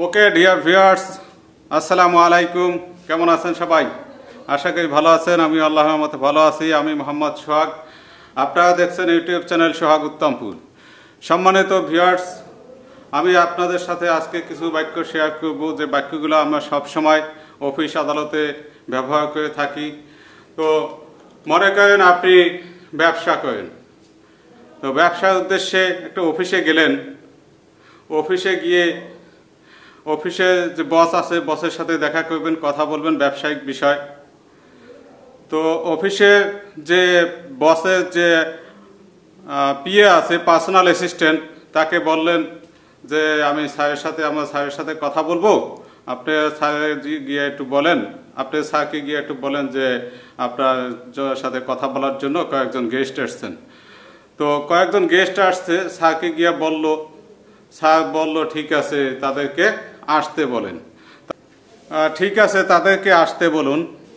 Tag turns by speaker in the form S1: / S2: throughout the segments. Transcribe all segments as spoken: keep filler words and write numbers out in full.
S1: Okay dear viewers, আসসালামু আলাইকুম। কেমন আছেন সবাই? আশা করি ভালো আছেন। আমি আল্লাহর রহমতে ভালো আছি। আমি মোহাম্মদ সোহাগ। আপনারা দেখছেন ইউটিউব চ্যানেল সোহাগ উত্তমপুর। সম্মানিত ভিউয়ার্স, আমি আপনাদের সাথে আজকে কিছু বাক্য শেয়ার করব, যে বাক্যগুলো আমরা সবসময় অফিস আদালতে ব্যবহার করে থাকি। তো মনে করেন আপনি ব্যবসা করেন, তো ব্যবসার উদ্দেশ্যে একটা অফিসে গেলেন। অফিসে গিয়ে অফিসে যে বস আছে, বসের সাথে দেখা করবেন, কথা বলবেন ব্যবসায়িক বিষয়। তো অফিসে যে বসের যে পিএ আছে, পার্সোনাল অ্যাসিস্ট্যান্ট, তাকে বললেন যে আমি স্যারের সাথে আমার স্যারের সাথে কথা বলবো, আপনি স্যারের গিয়ে একটু বলেন, আপনি স্যারকে গিয়ে একটু বলেন যে আপনার সাথে কথা বলার জন্য কয়েকজন গেস্ট আসছেন। তো কয়েকজন গেস্ট আসছে, স্যারকে গিয়ে বলল, স্যার বলল ঠিক আছে তাদেরকে আসতে বলেন। ঠিক আছে তাদেরকে আসতে বলুন।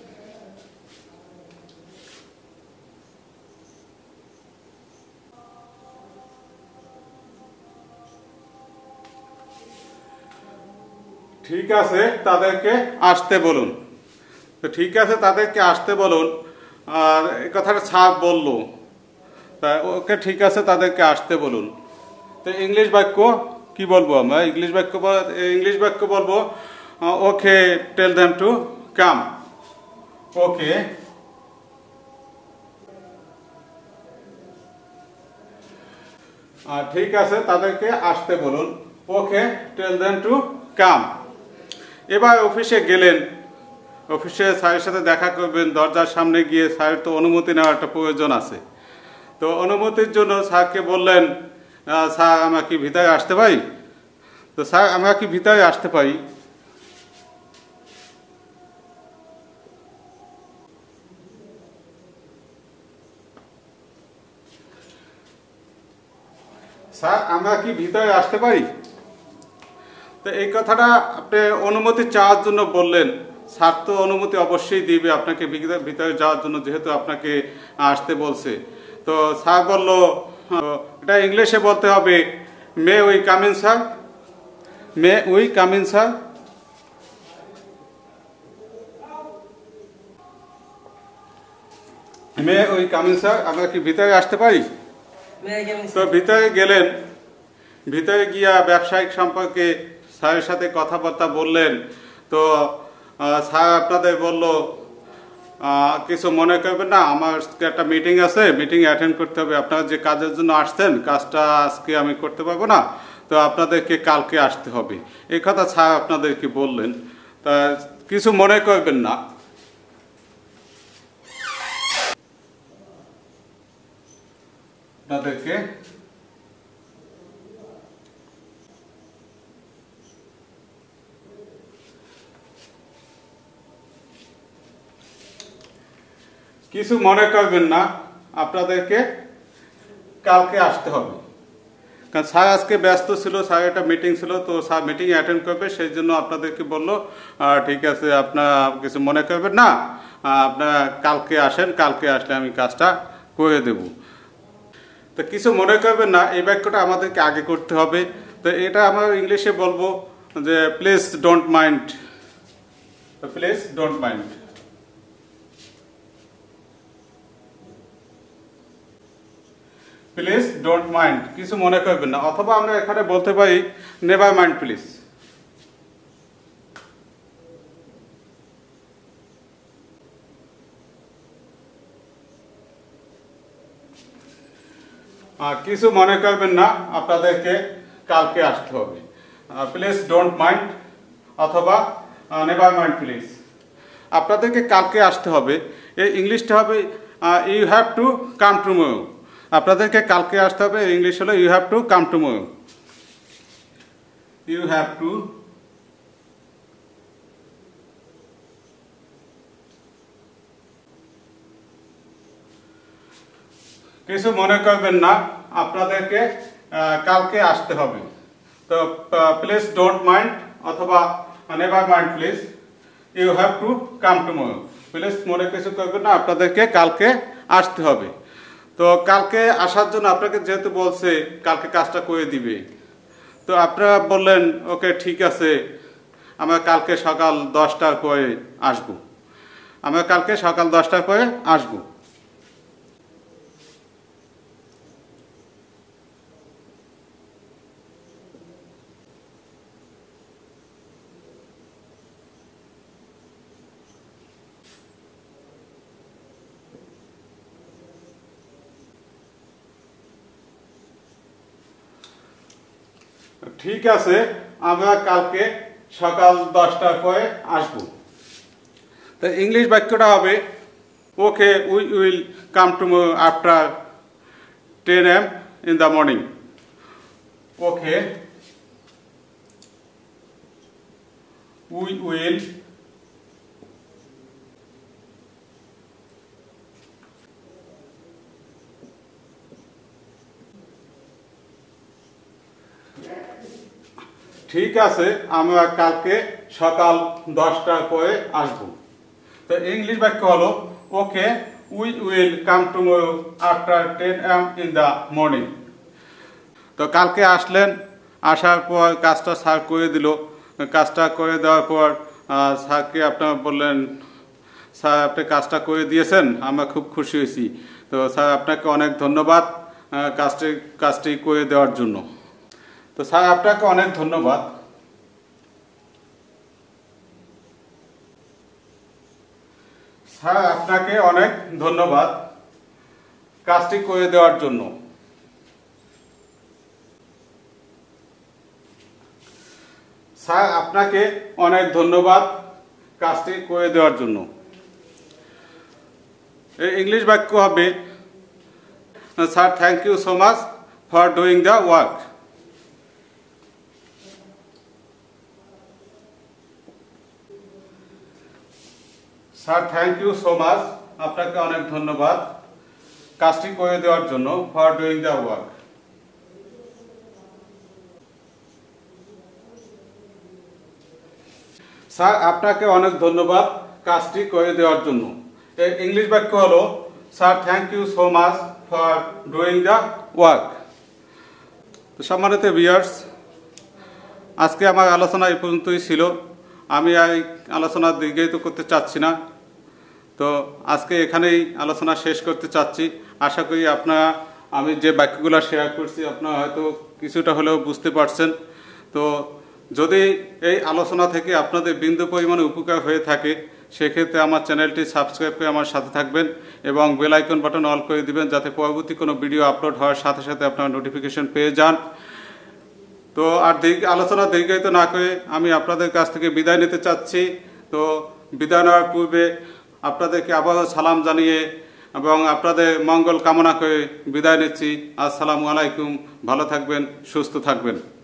S1: ঠিক আছে তাদেরকে আসতে বলুন। তো ঠিক আছে তাদেরকে আসতে বলুন, আর এই কথাটা স্যার বলল, তা ওকে ঠিক আছে তাদেরকে আসতে বলুন। তো ইংলিশ বাক্য কি বলবো আমরা? ইংলিশ বাক্য ইংলিশ বাক্য বলবো ওকে টেল দেম টু কাম। ওকে ঠিক আছে তাদেরকে আসতে বলুন। Okay tell them to come. এবার অফিসে গেলেন, অফিসে স্যারের সাথে দেখা করবেন। দরজার সামনে গিয়ে স্যারের তো অনুমতি নেওয়ার একটা প্রয়োজন আছে। তো অনুমতির জন্য স্যারকে বললেন, স্যার আমরা কি ভিতরে আসতে পারি? তো স্যার আমরা কি ভিতরে আসতে পারি? স্যার আমরা কি ভিতরে আসতে পারি? তো এই কথাটা আপনি অনুমতি চাওয়ার জন্য বললেন। স্যার তো অনুমতি অবশ্যই দিবে আপনাকে ভিতরে যাওয়ার জন্য, যেহেতু আপনাকে আসতে বলছে। তো স্যার বলল, এটা ইংলিশে বলতে হবে, may we come in sir, may we come in sir. May we come in sir, আমরা কি ভিতরে আসতে পারি? তো ভিতরে গেলেন, ভিতরে গিয়া ব্যবসায়িক সম্পর্কে স্যারের সাথে কথাবার্তা বললেন। তো স্যার আপনাদের বলল, কিছু মনে করবেন না, আমার একটা মিটিং আছে, মিটিং অ্যাটেন্ড করতে হবে। আপনারা যে কাজের জন্য আসছেন, কাজটা আজকে আমি করতে পারবো না, তো আপনাদেরকে কালকে আসতে হবে। এই কথা স্যার আপনাদেরকে বললেন। তা কিছু মনে করবেন না। আপনাদেরকে কিছু মনে করবেন না, আপনাদেরকে কালকে আসতে হবে। কারণ স্যার আজকে ব্যস্ত ছিল, স্যার একটা মিটিং ছিল, তো স্যার মিটিং অ্যাটেন্ড করবে, সেই জন্য আপনাদেরকে বললো ঠিক আছে আপনারা কিছু মনে করবেন না, আপনারা কালকে আসেন, কালকে আসলে আমি কাজটা করে দেব। তো কিছু মনে করবেন না, এই বাক্যটা আমাদেরকে আগে করতে হবে। তো এটা আমরা ইংলিশে বলবো যে please don't mind, please don't mind. Please don't mind, কিছু মনে করবেন না। অথবা আমরা এখানে বলতে পারি নেভার মাইন্ড প্লিজ। কিছু মনে করবেন না, আপনাদেরকে কালকে আসতে হবে। প্লিজ ডোন্ট মাইন্ড অথবা নেভার মাইন্ড প্লিজ, আপনাদেরকে কালকে আসতে হবে। এই ইংলিশটা হবে you have to come tomorrow. আপনাদেরকে কালকে আসতে হবে, ইংলিশ হলো you have to come tomorrow. You have to কিছু মনে করবেন না, আপনাদেরকে কালকে আসতে হবে। তো প্লিজ ডোন্ট মাইন্ড অথবা never mind please, you have to come tomorrow. Please মনে কিছু করবেন না, আপনাদেরকে কালকে আসতে হবে। তো কালকে আসার জন্য আপনাকে যেহেতু বলছে কালকে কাজটা করে দিবে, তো আপনারা বললেন ওকে ঠিক আছে, আমরা কালকে সকাল দশটার পরে আসবো, আমরা কালকে সকাল দশটার পরে আসবো। ঠিক আছে, আমরা কালকে সকাল দশটার পরে আসবো। তো ইংলিশ বাক্যটা হবে okay we will come tomorrow after ten am in the morning. Okay we will ঠিক আছে, আমরা কালকে সকাল দশটার পরে আসব। তো ইংলিশ বাক্য হলো okay we will come tomorrow after ten am in the morning. তো কালকে আসলেন, আসার পর কাজটা স্যার করে দিল, কাজটা করে দেওয়ার পর স্যারকে আপনারা বললেন স্যার আপনি কাজটা করে দিয়েছেন, আমরা খুব খুশি হয়েছি। তো স্যার আপনাকে অনেক ধন্যবাদ কাজটি কাজটি করে দেওয়ার জন্য। তো স্যার আপনাকে অনেক ধন্যবাদ। স্যার আপনাকে অনেক ধন্যবাদ কাজটি করে দেওয়ার জন্য। স্যার আপনাকে অনেক ধন্যবাদ কাজটি করে দেওয়ার জন্য। এই ইংলিশ বাক্য হবে sir thank you so much for doing the work. Sir thank you so much, আপনাকে অনেক ধন্যবাদ কাজটি করে দেওয়ার জন্য, for doing the work. Sir আপনাকে অনেক ধন্যবাদ কাজটি করে দেওয়ার জন্য। এই ইংলিশ বাক্য হলো sir thank you so much for doing the work. তো সম্মানিত ভিউয়ার্স, আজকে আমার আলোচনা এই পর্যন্তই ছিল। আমি এই আলোচনা দীর্ঘায়িত করতে চাচ্ছি না, তো আজকে এখানেই আলোচনা শেষ করতে চাচ্ছি। আশা করি আপনারা আমি যে বাক্যগুলো শেয়ার করছি আপনারা হয়তো কিছুটা হলেও বুঝতে পারছেন। তো যদি এই আলোচনা থেকে আপনাদের বিন্দু পরিমাণে উপকার হয়ে থাকে সেক্ষেত্রে আমার চ্যানেলটি সাবস্ক্রাইব করে আমার সাথে থাকবেন এবং বেল আইকন বাটন অল করে দিবেন, যাতে পরবর্তী কোনো ভিডিও আপলোড হওয়ার সাথে সাথে আপনারা নোটিফিকেশন পেয়ে যান। তো আর আলোচনা দীর্ঘায়িত না করে আমি আপনাদের কাছ থেকে বিদায় নিতে চাচ্ছি। তো বিদায় নেওয়ার পূর্বে আপনাদেরকে আবারও সালাম জানিয়ে এবং আপনাদের মঙ্গল কামনা করে বিদায় নিচ্ছি। আসসালামু আলাইকুম, ভালো থাকবেন, সুস্থ থাকবেন।